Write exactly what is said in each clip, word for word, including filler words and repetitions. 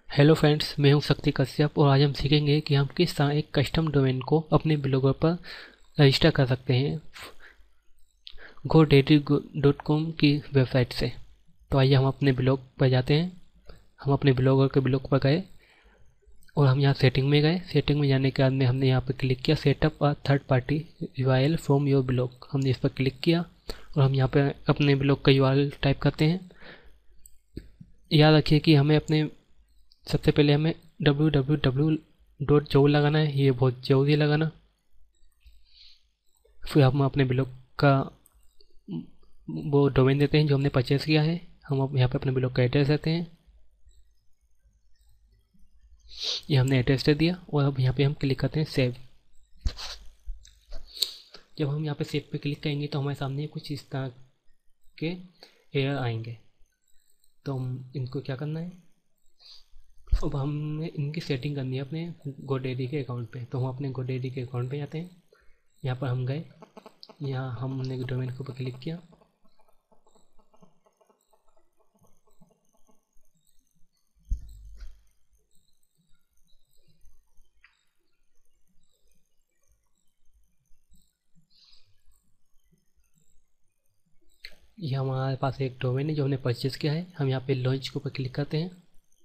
Hello friends, मैं हूं शक्ति कश्यप और आज हम सीखेंगे कि हम किस तरह एक कस्टम डोमेन को अपने ब्लॉगर पर रजिस्टर कर सकते हैं गोडैडी डॉट कॉम की वेबसाइट से। तो आइए हम अपने ब्लॉग पर जाते हैं। हम अपने ब्लॉगर के ब्लॉग पर गए और हम यहाँ सेटिंग में गए। सेटिंग में जाने के बाद में हमने यहाँ पर क्लिक किया setup a third party U R L from your blog. हमने इस पर क्लिक किया और हम यहाँ पर अपने ब्लॉग का यू आर एल टाइप करते हैं। याद रखिए कि हमें अपने सबसे पहले हमें डब्ल्यू डब्ल्यू डब्ल्यू डॉट जो लगाना है, ये बहुत जरूरी लगाना। फिर हम अपने ब्लॉग का वो डोमेन देते हैं जो हमने परचेस किया है। हम अब यहाँ पे अपने ब्लॉग का एड्रेस देते हैं, ये हमने एड्रेस दे दिया और अब यहाँ पे हम क्लिक करते हैं सेव। जब हम यहाँ पे सेव पे क्लिक करेंगे तो हमारे सामने कुछ इस तरह के एरर आएंगे। तो हम इनको क्या करना है, अब हमें इनकी सेटिंग करनी है अपने गोडैडी के अकाउंट पे। तो हम अपने गोडैडी के अकाउंट पे जाते हैं। यहाँ पर हम गए, यहाँ हमने डोमेन के ऊपर क्लिक किया। ये हमारे पास एक डोमेन है जो हमने परचेज किया है। हम यहाँ पे लॉन्च के ऊपर क्लिक करते हैं।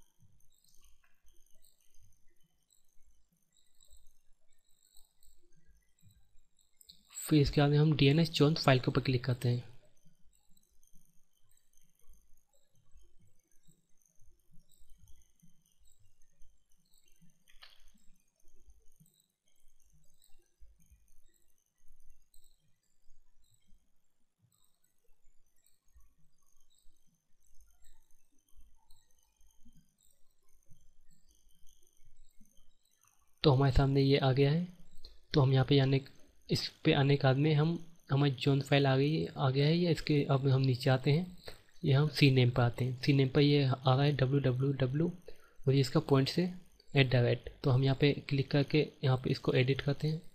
फिर इसके बाद में हम D N S zone file के ऊपर क्लिक करते हैं। तो हमारे सामने ये आ गया है। तो हम यहाँ पे आने इस पे आने के बाद में हम हमारी जोन फाइल आ गई आ गया है ये। इसके अब हम नीचे आते हैं, ये हम सी नेम पर आते हैं। सी नेम पर ये आ रहा है डब्ल्यू डब्ल्यू डब्ल्यू और ये इसका पॉइंट से एट द रेट। तो हम यहाँ पे क्लिक करके यहाँ पे इसको एडिट करते हैं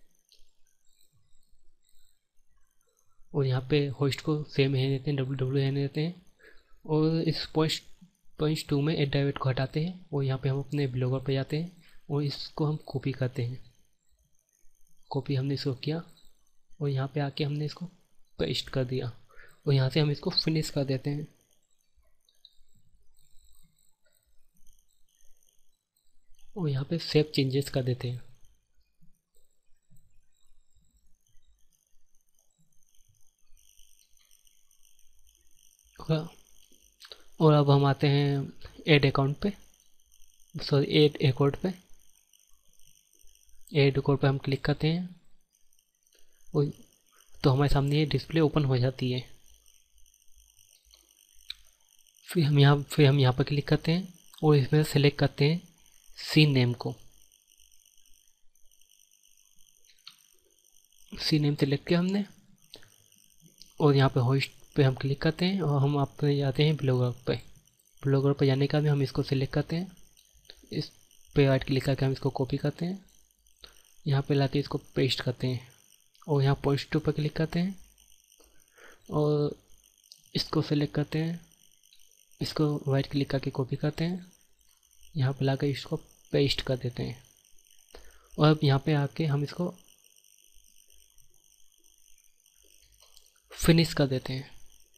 और यहाँ पे होस्ट को सेम रहने देते हैं, डब्ल्यू डब्ल्यू रहने देते हैं और इस पॉइंट पॉइंट टू में एट द रेट को हटाते हैं और यहाँ पे हम अपने ब्लॉगर पे जाते हैं और इसको हम कॉपी करते हैं। कॉपी हमने इसको किया और यहाँ पे आके हमने इसको पेस्ट कर दिया और यहाँ से हम इसको फिनिश कर देते हैं। और यहाँ पे सेव चेंजेस कर देते हैं। और अब हम आते हैं ऐड अकाउंट पे, सॉरी ऐड अकाउंट पे। ऐड अकाउंट पे हम क्लिक करते हैं और तो हमारे सामने ये डिस्प्ले ओपन हो जाती है। फिर हम यहाँ फिर हम यहाँ पर क्लिक करते हैं और इसमें सेलेक्ट करते हैं सीन नेम को। सीन नेम सेलेक्ट किया हमने और यहाँ पे होस्ट पे हम क्लिक करते हैं और हम अपने जाते हैं ब्लॉगर पे। ब्लॉगर पे जाने के बाद हम इसको सिलेक्ट करते हैं, इस पे राइट क्लिक करके हम इसको कॉपी करते हैं, यहाँ पे लाके इसको पेस्ट करते हैं और यहाँ पॉइंट टू पर क्लिक करते हैं और इसको सेलेक्ट करते हैं, इसको राइट क्लिक करके कॉपी करते हैं, यहाँ पे लाकर इसको पेस्ट कर देते हैं और अब यहाँ पे आके हम इसको फिनिश कर देते हैं।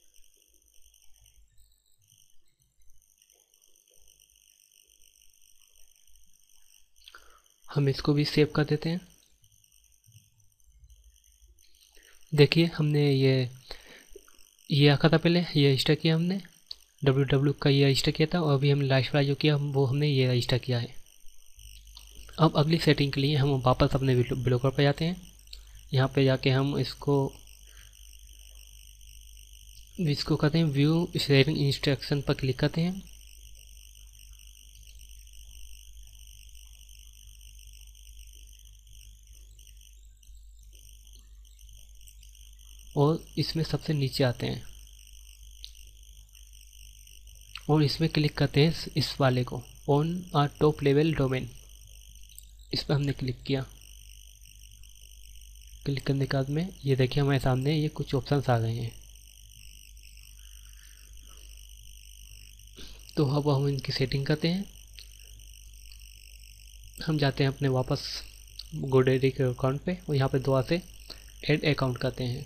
हम इसको भी सेव कर देते हैं। देखिए हमने ये ये आखा था, पहले ये रजिस्टर किया हमने, डब्ल्यू डब्ल्यू का ये रजिस्टर किया था और अभी हम लास्ट वाला जो किया वो हमने ये रजिस्टर किया है। अब अगली सेटिंग के लिए हम वापस अपने ब्लॉगर पर जाते हैं। यहाँ पे जाके हम इसको इसको करते हैं व्यू शेयरिंग इंस्ट्रक्शन पर क्लिक करते हैं और इसमें सबसे नीचे आते हैं और इसमें क्लिक करते हैं इस वाले को on a top level domain. इस पर हमने क्लिक किया। क्लिक करने के बाद में ये देखिए हमारे सामने ये कुछ ऑप्शंस आ गए हैं। तो अब हम इनकी सेटिंग करते हैं। हम जाते हैं अपने वापस गोडैडी के अकाउंट पे और यहाँ पे दोबारा से ऐड अकाउंट करते हैं।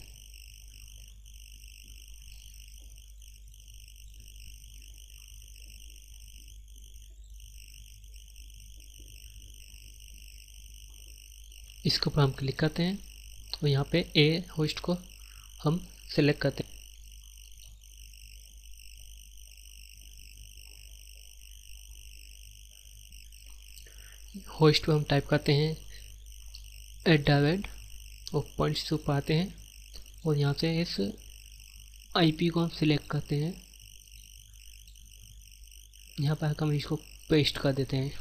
इसके ऊपर हम क्लिक करते हैं और यहाँ पे ए होस्ट को हम सेलेक्ट करते हैं। होस्ट पे हम टाइप करते हैं एट डावेड और पॉइंट्स से ऊपर आते हैं और यहाँ से इस आईपी को हम सिलेक्ट करते हैं। यहाँ पर हम इसको पेस्ट कर देते हैं।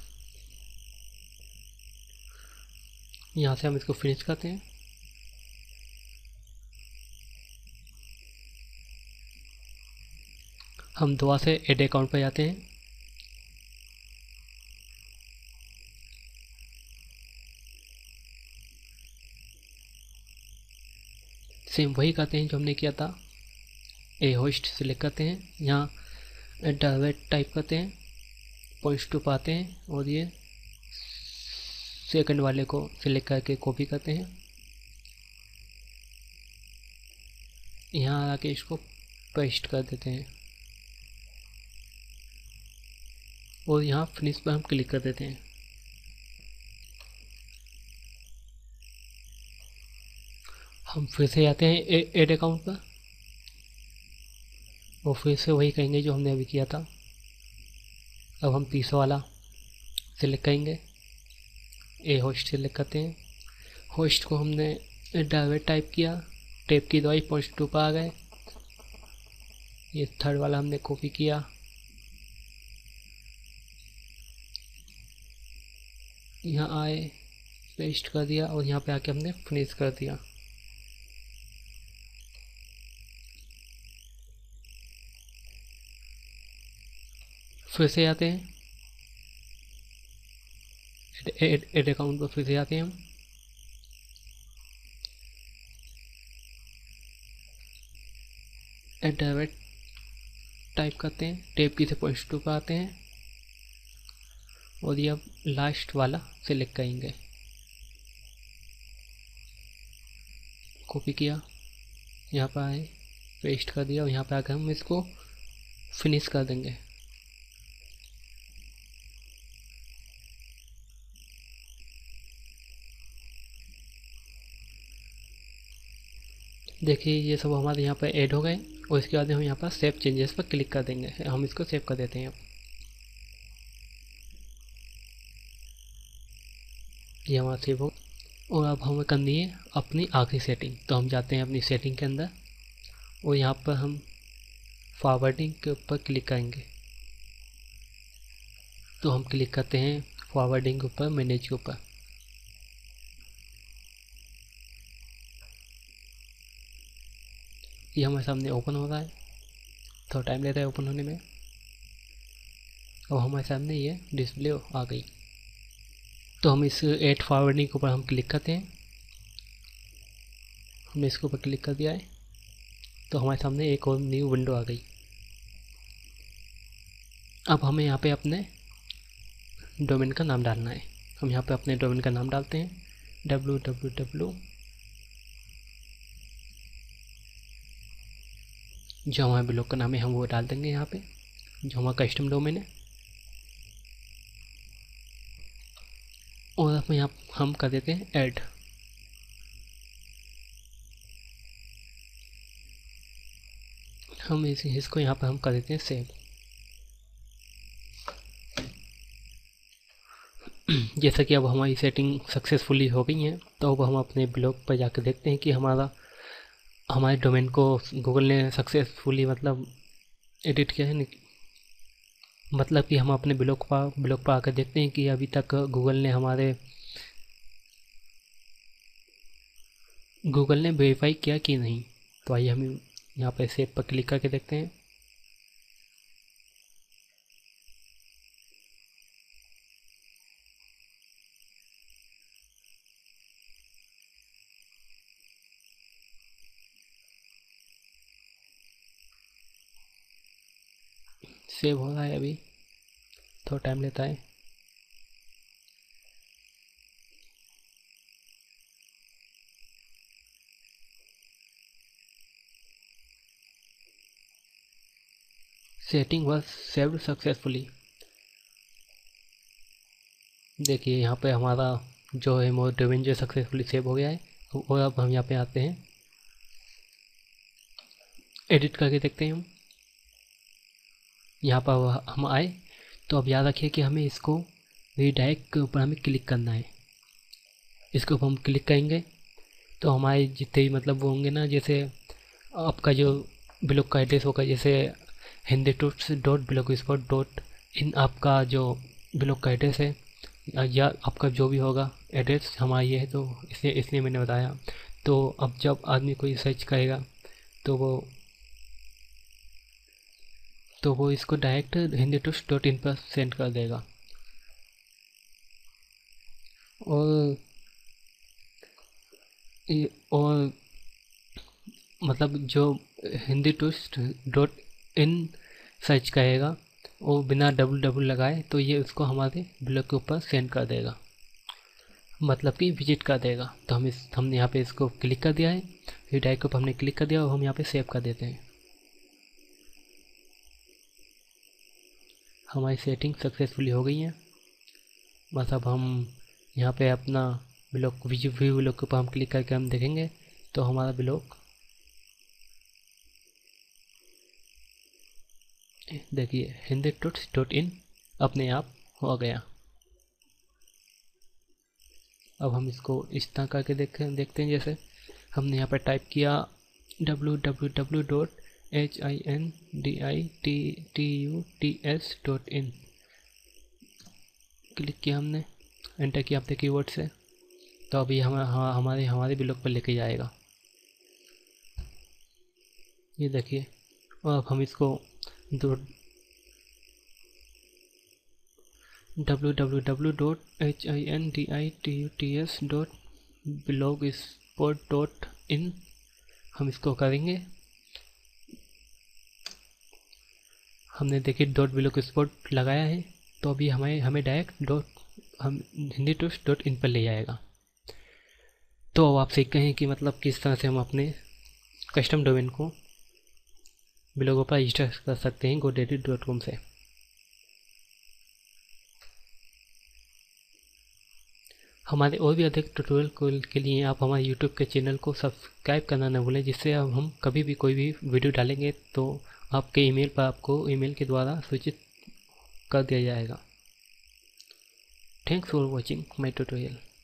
यहाँ से हम इसको फिनिश करते हैं। हम दोबारा से एड अकाउंट पर जाते हैं। सेम वही करते हैं जो हमने किया था। ए होस्ट सिलेक्ट करते हैं, यहाँ डायरेक्ट टाइप करते हैं, पॉइंट्स टू पाते हैं और ये सेकंड वाले को सिलेक्ट करके कॉपी करते हैं। यहाँ आके इसको पेस्ट कर देते हैं और यहाँ फिनिश पर हम क्लिक कर देते हैं। हम फिर से आते हैं एड अकाउंट पर और फिर से वही करेंगे जो हमने अभी किया था। अब हम तीसरा वाला सिलेक्ट करेंगे, ए होस्ट सिलेक्ट करते हैं। होस्ट को हमने डायरेक्ट टाइप किया, टेप की दवाई पॉइंट टू पर आ गए। ये थर्ड वाला हमने कॉपी किया, यहाँ आए पेस्ट कर दिया और यहाँ पे आके हमने फिनिश कर दिया। फिर से आते हैं एड एड अकाउंट पर, फिर से आते हैं हम। एड डायरेक्ट टाइप करते हैं, टेप की से पॉइंट टू पर आते हैं और ये अब लास्ट वाला सिलेक्ट करेंगे। कॉपी किया, यहाँ पर आए पेस्ट कर दिया और यहाँ पर आकर हम इसको फिनिश कर देंगे। देखिए ये सब हमारे यहाँ पर ऐड हो गए और इसके बाद हम यहाँ पर सेव चेंजेस पर क्लिक कर देंगे। हम इसको सेव कर देते हैं। ये हमारा सेव हो और अब हमें करनी है अपनी आखिरी सेटिंग। तो हम जाते हैं अपनी सेटिंग के अंदर और यहाँ पर हम फॉरवर्डिंग के ऊपर क्लिक करेंगे। तो हम क्लिक करते हैं फॉरवर्डिंग के ऊपर, मैनेज के ऊपर। ये हमारे सामने ओपन हो रहा है, थोड़ा टाइम लेता है ओपन होने में। और हमारे सामने ये डिस्प्ले आ गई। तो हम इस एड फॉरवर्डिंग के ऊपर हम क्लिक करते हैं। हमने इसके ऊपर क्लिक कर दिया है तो हमारे सामने एक और न्यू विंडो आ गई। अब हमें यहाँ पे अपने डोमेन का नाम डालना है। हम यहाँ पे अपने डोमेन का नाम डालते हैं, डब्ल्यू डब्ल्यू डब्ल्यू, जो हमारे ब्लॉग का नाम है हम वो डाल देंगे यहाँ पे, जो हमारा कस्टम डोमेन है। और अब यहाँ हम कर देते हैं ऐड। हम इस इसको यहाँ पर हम कर देते हैं सेव। जैसा कि अब हमारी सेटिंग सक्सेसफुली हो गई है तो अब हम अपने ब्लॉग पर जाकर देखते हैं कि हमारा हमारे डोमेन को गूगल ने सक्सेसफुली मतलब एडिट किया है। मतलब कि हम अपने ब्लॉग पर ब्लॉग पर आकर देखते हैं कि अभी तक गूगल ने हमारे गूगल ने वेरीफाई किया कि नहीं। तो आइए हम यहाँ पे सेव पर क्लिक करके देखते हैं। सेव हो रहा है, अभी थोड़ा टाइम लेता है। Setting was saved successfully. देखिए यहाँ पे हमारा जो है वो डोमेन जो सक्सेसफुली सेव हो गया है। और अब हम यहाँ पे आते हैं, एडिट करके देखते हैं हम। यहाँ पर हम आए तो अब याद रखिए कि हमें इसको रीडायरेक्ट के ऊपर हमें क्लिक करना है। इसके ऊपर हम क्लिक करेंगे तो हमारे जितने भी मतलब वो होंगे ना, जैसे आपका जो ब्लॉग का एड्रेस होगा, जैसे Hindi tuts dot blog spot dot in आपका जो ब्लॉग का एड्रेस है, या आपका जो भी होगा एड्रेस हमारा ये है, तो इसलिए इसलिए मैंने बताया। तो अब जब आदमी कोई सर्च करेगा तो वो तो वो इसको direct Hindi tuts dot in पर सेंड कर देगा। और और मतलब जो Hindi tuts dot in search करेगा वो बिना डब्ल्यू डब्ल्यू लगाए तो ये उसको हमारे ब्लॉग के ऊपर सेंड कर देगा, मतलब कि विजिट कर देगा। तो हम इस हमने यहाँ पे इसको क्लिक कर दिया है, रीडायरेक्ट के ऊपर हमने क्लिक कर दिया और हम यहाँ पे सेव कर देते हैं। हमारी सेटिंग सक्सेसफुली हो गई है। बस अब हम यहाँ पे अपना ब्लॉग व्यू ब्लॉग के ऊपर हम क्लिक करके हम देखेंगे तो हमारा ब्लॉग देखिए हिंदी टूट्स डॉट इन अपने आप हो गया। अब हम इसको इस तरह करके देखें देखते हैं, जैसे हमने यहाँ पर टाइप किया W W W dot H I N D I T T U T S dot in click किया हमने, एंटर किया अपने कीबोर्ड से, तो अभी हम हमारे हमारे ब्लॉग पर लेके जाएगा। ये देखिए। और अब हम इसको दो W W W dot H I N D I T U T S dot blog spot dot in हम इसको करेंगे। हमने देखिए डॉट ब्लॉग स्पॉट लगाया है, तो अभी हमें हमें डायरेक्ट डॉट हम हिंदी टूस्ट डॉट इन पर ले जाएगा। तो अब आप सीख गए हैं कि मतलब किस तरह से हम अपने कस्टम डोमेन को ब्लॉगों पर रजिस्टर कर सकते हैं गोडैडी डॉट कॉम से। हमारे और भी अधिक ट्यूटोरियल के लिए आप हमारे यूट्यूब के चैनल को सब्सक्राइब करना न भूलें, जिससे अब हम कभी भी कोई भी वीडियो डालेंगे तो आपके ईमेल पर आपको ईमेल के द्वारा सूचित कर दिया जाएगा। Thanks for watching my tutorial.